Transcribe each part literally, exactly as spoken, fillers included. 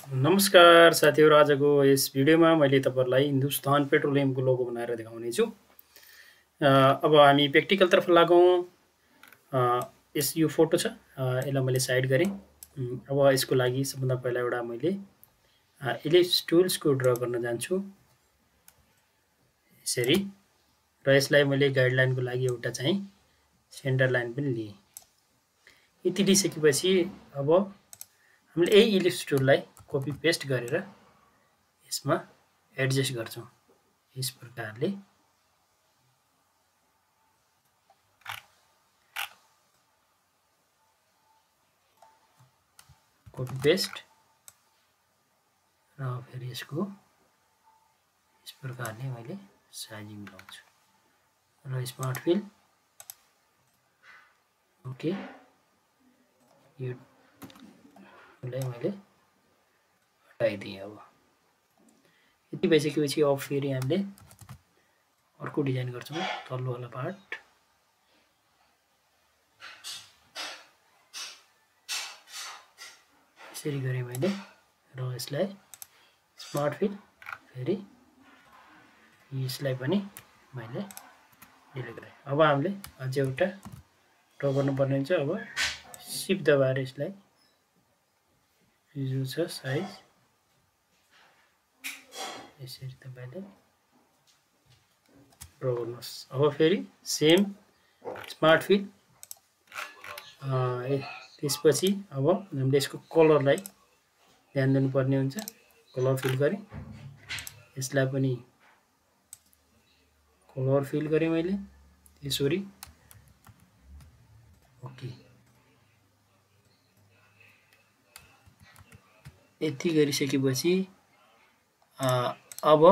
नमस्कार साथीहरु, आजको यस भिडियोमा मैले तपाईहरुलाई हिन्दुस्तान पेट्रोलियमको लोगो बनाएर देखाउने छु। अ, अब हामी प्र्याक्टिकल तर्फ लागौं। अ, यस यो फोटो छ, यसलाई मैले साइड गरेँ। उम्, अब यसको लागि सबभन्दा पहिला एउटा मैले इलिप्स टुल्सको ड्र गर्न जान्छु यसरी, र यसलाई मैले गाइडलाइनको लागि एउटा चाहिँ सेन्टर लाइन पनि लिएँ। यति लिइसकेपछि अब हामीले यही इलिप्स टुललाई कपी पेस्ट गरेर यसमा एडजस्ट गर्छौं यस प्रकारले। कपी पेस्ट र फेरि यसको यस प्रकारले मैले साइजिङ मिलाउँछु र स्मार्ट फिल ओके, यो मैले हटाइदिएँ। अब यति भइसकेपछि अब फेरि हामीले अर्को डिजाइन गर्छौं, तल्लो वाला पार्ट। यसरी गरेँ मैले र यसलाई स्मार्ट फिल फेरि यसलाई पनि मैले डिलिट गरेँ। अब हामीले अझै एउटा ड्र गर्नुपर्ने हुन्छ। अब सिफ्ट दबाएर यसलाई जो छ साइज यसरी तपाईले ड्र गर्नुहोस्। अब फेरि सेम स्मार्ट फिल, त्यसपछि अब हामीले यसको कलरलाई ध्यान दिनुपर्ने हुन्छ। कलर फिल गरेँ, यसलाई पनि कलर फिल गरेँ मैले यसरी। ओके, यति गरिसकेपछि अब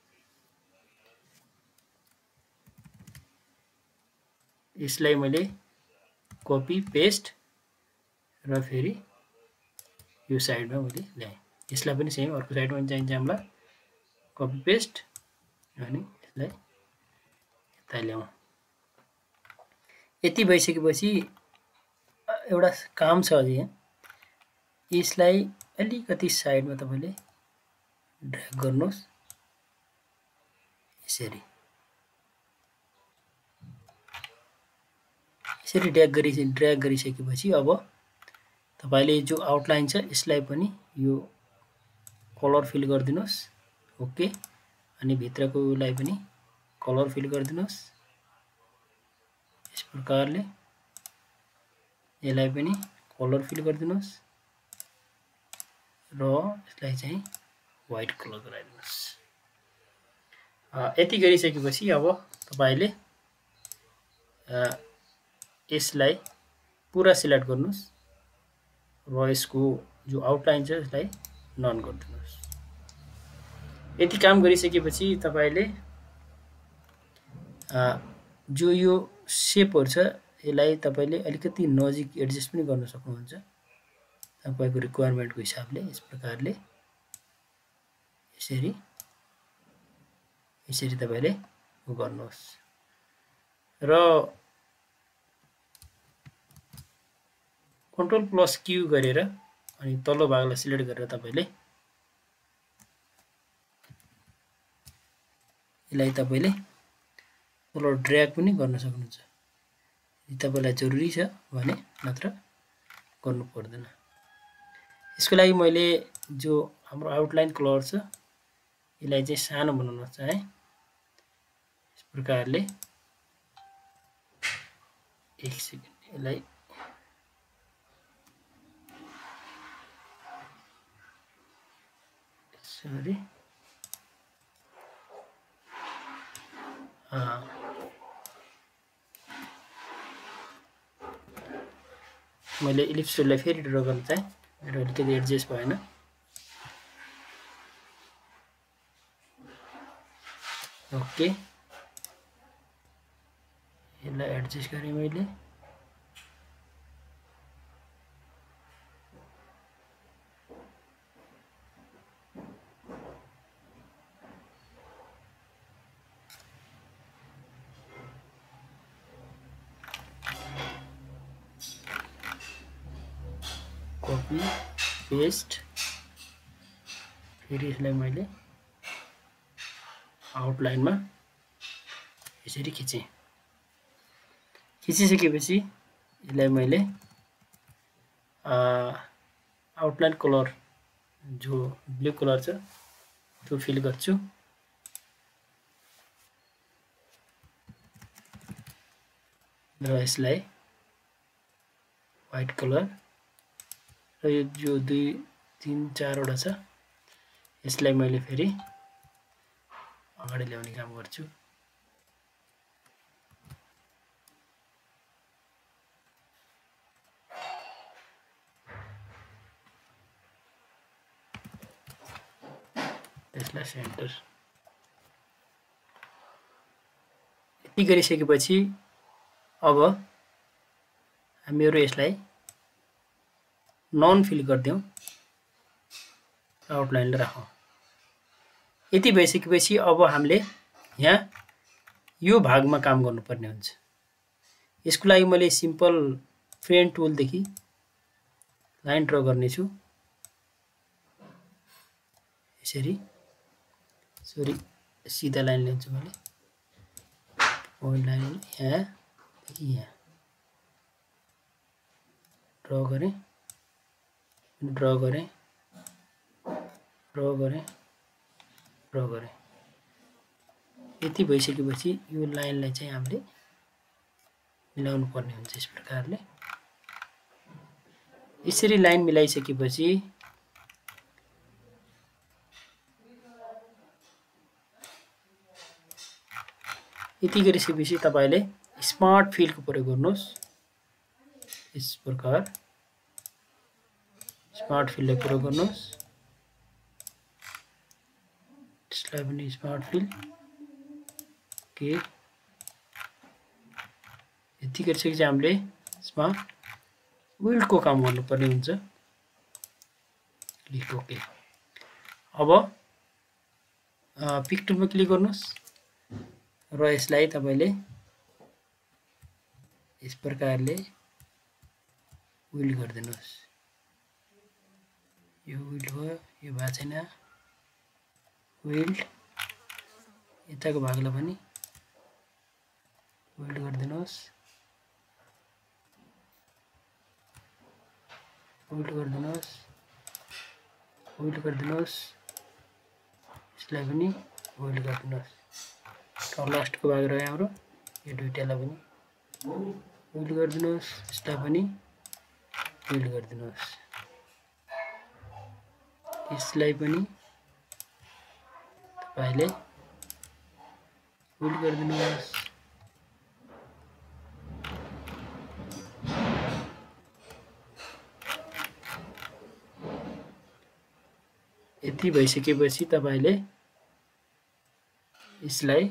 यसलाई मैले कपी पेस्ट र फेरि यो साइडमा मैले ल्याएँ। यसलाई पनि सेम अर्को साइडमा पनि चाहिन्छ हामीलाई कपी पेस्ट, अनि यसलाई यता ल्याउँ। यति भइसकेपछि एउटा काम छ अझै यहाँ, यसलाई अलिकति साइडमा तपाईले ड्र्याग गर्नुहोस् यसरी। यसरी ड्र्याग गरि ड्र्याग गरिसकेपछि अब तपाईले जो आउटलाइन छ यसलाई पनि यो कलर फिल गरिदिनुहोस्। ओके, अनि भित्रकोलाई पनि कलर फिल गरिदिनुहोस् यस प्रकारले। यसलाई पनि कलर फिल गरिदिनुहोस् र यसलाई चाहिँ व्हाइट कलर गराइदिनुहोस्। यति गरिसकेपछि अब तपाईले यसलाई पुरा सिलेक्ट गर्नुहोस् र यसको जो आउटलाइन छ यसलाई नन गरिदिनुहोस्। यति काम गरिसकेपछि तपाईले जो यो शेपहरु छ यसलाई तपाईले अलिकति नजिक एडजस्ट पनि गर्न सक्नुहुन्छ तपाईको रिक्वायरमेन्टको हिसाबले। यस प्रकारले यसरी यसरी तपाईले गर्नुहोस् र कन्ट्रोल प्लस क्यू गरेर अनि तल्लो भागलाई सिलेक्ट गरेर तपाईले यसलाई तपाईले तल ड्र्याग पनि गर्न सक्नुहुन्छ यदि तपाईलाई जरुरी छ भने, नत्र गर्नु पर्दैन। यसको लागि मैले जो हाम्रो आउटलाइन कलर छ यसलाई चाहिँ सानो बनाउन चाहे। यस प्रकारले एक सेकेन्ड यसलाई सरी मैले इलिप्स टुललाई फेरि ड्र गर्न चाहे, मेरो अलिकति एडजस्ट भएन। ओके, यसलाई एडजस्ट गरेँ मैले। कपी पेस्ट फेरि यसलाई मैले आउटलाइनमा यसरी खिचेँ। खिचिसकेपछि यसलाई मैले आउटलाइन कलर जो ब्लू कलर छ त्यो फिल गर्छु। र यसलाई व्हाइट कलर र यो जो दुई तीन चारवटा छ यसलाई मैले फेरि अगाडि ल्याउने काम गर्छु। त्यसलाई सेन्टर यति गरिसकेपछि अब हामीहरू यसलाई नन फिल गरिदिउँ, आउटलाइन राखौँ। यति भइसकेपछि अब हामीले यहाँ यो भागमा काम गर्नुपर्ने हुन्छ। यसको लागि मैले सिम्पल पेन टुलदेखि लाइन ड्र गर्नेछु। यसरी सरी सीधा लाइन लिन्छु मैले। पोइन्ट लाइन यहाँदेखि यहाँ ड्र गरेँ, ड्र गरेँ, ड्र गरेँ, ड्र गरेँ। यति भइसकेपछि यो लाइनलाई चाहिँ हामीले मिलाउनु पर्ने हुन्छ। यस प्रकारले यसरी लाइन मिलाइसकेपछि यति गरिसकेपछि तपाईले स्मार्ट फिलको प्रयोग गर्नुहोस्। यस प्रकार स्मार्ट फिललाई प्रयोग गर्नुहोस्। त्यसलाई पनि स्मार्ट फिल के यति गरिसकेपछि हामीले यसमा विल्डको काम गर्नुपर्ने हुन्छ। Click okay. अब पिक टुलमा क्लिक गर्नुहोस् र यसलाई तपाईले यस प्रकारले विल्ड गरिदिनुहोस्। यो विल्ड भयो, यो भएको छैन विल्ड। यताको भागलाई पनि विल्ड गरिदिनुहोस्, विल्ड गरिदिनुहोस्, विल्ड गरिदिनुहोस्। यसलाई पनि विल्ड गरिदिनुहोस्। लास्टको भाग रह्यो हाम्रो, यो दुईटालाई पनि विल्ड गरिदिनुहोस्। यसलाई पनि विल्ड गरिदिनुहोस्। यसलाई पनि तपाईले विल्ड गरिदिनुहोस्। यति भइसकेपछि तपाईले यसलाई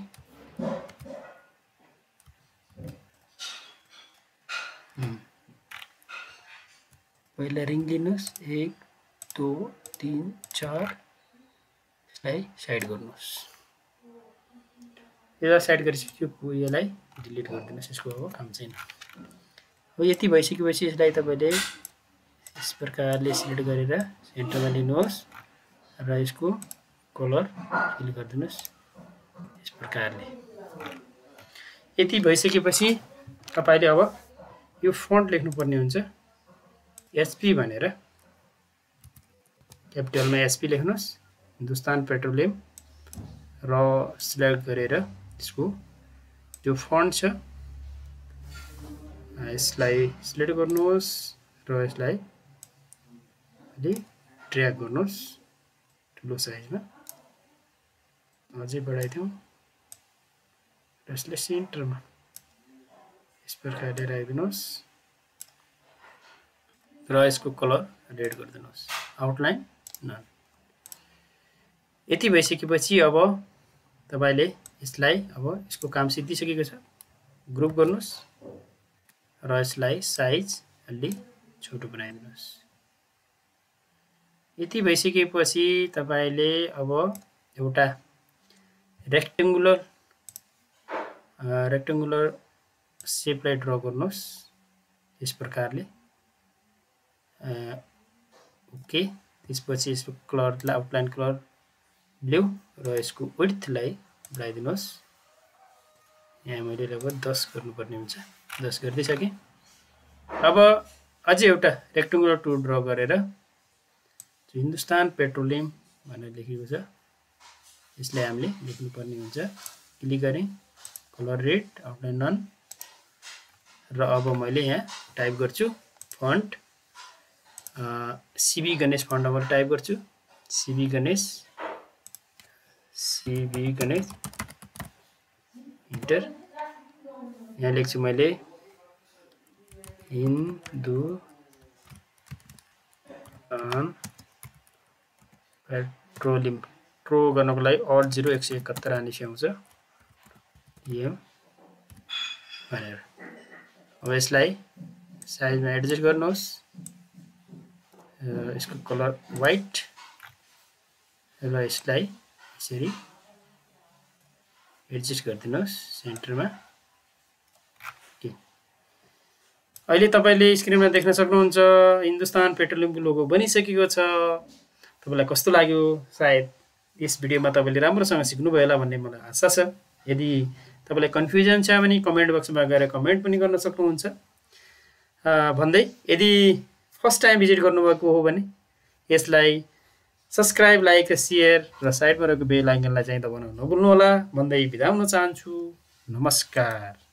पहिला रिङ लिनुहोस्, एक दो तीन चार। यसलाई साइड गर्नुहोस्। यसलाई साइड गरिसकेपछि यसलाई डिलिट गरिदिनुहोस्। यसको अब काम छैन। अब यति भइसकेपछि यसलाई तपाईले यस प्रकारले सिलेक्ट गरेर सेन्टरमा लिनुहोस् र यसको कलर फिल गरिदिनुहोस् यस प्रकारले। यति भइसकेपछि तपाईले अब यो फन्ट लेख्नुपर्ने हुन्छ। एचपी भनेर क्यापिटलमा एचपी लेख्नुहोस्। हिन्दुस्तान पेट्रोलियम र सिलेक्ट गरेर यसको जो फन्ट छ यसलाई सिलेक्ट गर्नुहोस् र यसलाई अलि ड्र्याग गर्नुहोस् ठुलो साइजमा। अझै बढाइदिउँ र यसलाई सेन्टरमा यस प्रकारले राखिदिनुहोस् र यसको कलर रेड गरिदिनुहोस्। Outline none. यति भइसकेपछि अब तपाईले यसलाई अब यसको काम सिद्धिसकेको छ। ग्रुप गर्नुहोस् र यसलाई साइज अलि छोटो बनाइदिनुहोस्। यति भइसकेपछि तपाईले अब एउटा रेक्टेंगुलर रेक्टेंगुलर शेपलाई ड्र गर्नुहोस् यस प्रकारले। ओके, त्यसपछि यसको कलरलाई आउटलाइन कलर ब्लू र यसको विड्थलाई बढाइदिनुहोस्। यहाँ मैले लगभग दस गर्नुपर्ने हुन्छ, दस गरिदिइसकेँ। अब अझै एउटा रेक्टेङ्गुलर टुल ड्र गरेर हिन्दुस्तान पेट्रोलियम भनेर लेखेको छ यसलाई हामीले लेख्नुपर्ने हुन्छ। क्लिक गरेँ, कलर रेड, आउटलाइन नन, र अब मैले यहाँ टाइप गर्छु font CB Ganesh font number type गर्छु, CB Ganesh, CB Ganesh, enter. यहाँ लेख्छु मैले हिन्दुस्तान पेट्रोलियम, ट्रो गर्नको लागि अल्ट जिरो एक सय एकहत्तर आनिसी आउँछ एम भनेर। अब यसलाई साइजमा एडजस्ट गर्नुहोस्, यसको कलर व्हाइट र यसलाई यसरी एडजस्ट गरिदिनुहोस् सेन्टरमा। अहिले तपाईले स्क्रिनमा देख्न सक्नुहुन्छ हिन्दुस्तान पेट्रोलियमको लोगो बनिसकेको छ। तपाईलाई कस्तो लाग्यो? सायद यस भिडियोमा तपाईले राम्रोसँग सिक्नुभयो होला भन्ने मलाई आशा छ। यदि तपाईलाई कन्फ्युजन छ भने कमेन्ट बक्समा गएर कमेन्ट पनि गर्न सक्नुहुन्छ। भन्दै यदि फर्स्ट टाइम भिजिट गर्नुभएको हो भने यसलाई सब्स्क्राइब, लाइक र सेयर र साइडमा रहेको बेल आइकनलाई चाहिँ दबाउन नभुल्नु होला भन्दै बिदा हुन चाहन्छु। नमस्कार।